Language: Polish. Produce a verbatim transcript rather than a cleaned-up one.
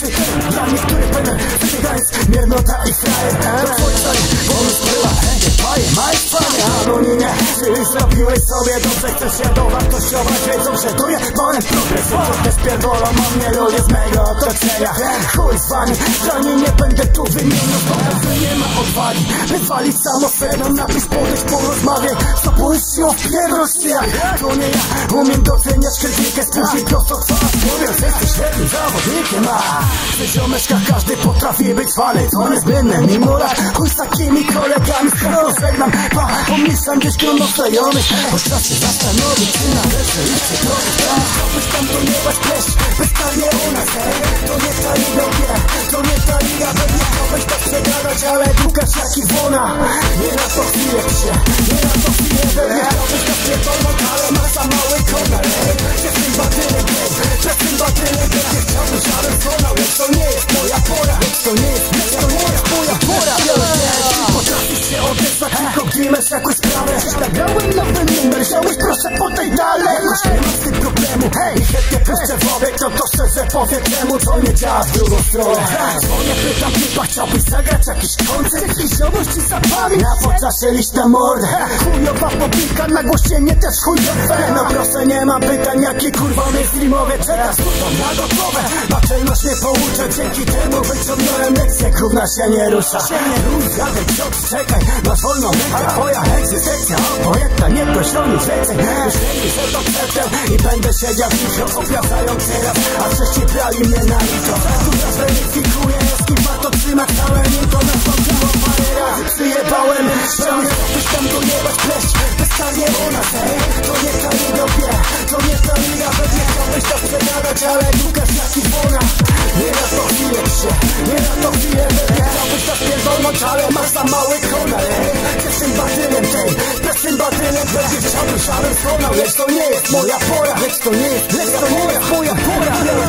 czy ten, dla niektórych pener, cygańsk, miernota i frajer. To twój stary, bonus była, nie paje, majs panie, anonimie. Czyli zrobiłeś sobie dobrze, chcesz się dowartościować, wiedzą, że to jest monet progres. Wiedzą, spierdolą o mnie ludzie z mego otoczenia. Chuj z wami, dla niej nie będę tu wymieniał, bo nie ma odwagi wyzwalić samosferą, napisz, podejść, porozmawiaj, stopujesz się o pierwszy jak to nie ja, umiem doceniać krytykę, spóźnij prosto twarz, mówiąc, jesteś świetnym zawodnikiem, a przy ziomeczkach każdy potrafi być fany, to niezbędne, mimo lat, chuj z takimi kolegami, skoro żegnam, pa, pomyślam gdzieś grono znajomych, choć czas się zastanowić, czy należy iść się drogi, tak, byś tam to nie was pleść, bezkarnie u nas, hej, to nie ta liga, nie, to nie ta liga, pewnie chciałbyś tak przegadać, ale Łukasz jak Iwona, nie na to chwilę się, nie na to chwilę, pewnie chciałbyś tak przegadać, ale masz za mały konar, hej, przez tym batynek, hej, przez tym batynek, nie chciałbyś, ale zgonał, lecz to nie jest moja pora, lecz to nie jest, lecz to nie jest moja pora, potrafisz się odezwać, tylko gdy masz jakąś sprawę, nagrałem nowy numer, wziąłeś proszę po tej dalej, już nie mam z tym problemu, hej, i chętnie puszczę wodę, to to szczerze powie temu, co nie działa w drugą stronę, dzwonię, pytam typa, chciałbyś zagrać jakiś koncert, jakiś ziomuś ci zapali, na poczasie liść na mordę, chujowa pobika, nagłośnienie też chujowe, no proszę, nie mam pytań, jakie kurwa mainstreamowie, czekasz to na gotowe, naczelność nie pouczę, dzięki temu wyciągnąłem lekcję, gówna się nie rusza, się nie rusz, gadaj, ksiądz, czekaj, masz wolną rękę, twoja egzystencja, obojętna, nie proszony rzeczy, już wiem, że to przedtem i będę siedział cicho, obrażając teraz, a wcześniej brali mnie na licho, która zweryfikuje, z kim warto trzymać całe mięto, na to było parę razy, przyjebałem, ściany, byś tam go jebać, pleść, bezkarnie u nas, hej, to nie ta liga, wie, to nie ta liga, pewnie chciałbyś tak przegadać, ale Łukasz jak Iwona, nie na to chwilę się, nie na to chwilę, pewnie chciałbyś tak pierdolnąć, ale masz za mały konar, hej, przez tym batynem, hej, przez tym batynem, pewnie chciałbyś, ale zgonał, lecz to nie jest moja pora, lecz to nie jest, lecz to nie jest moja pora.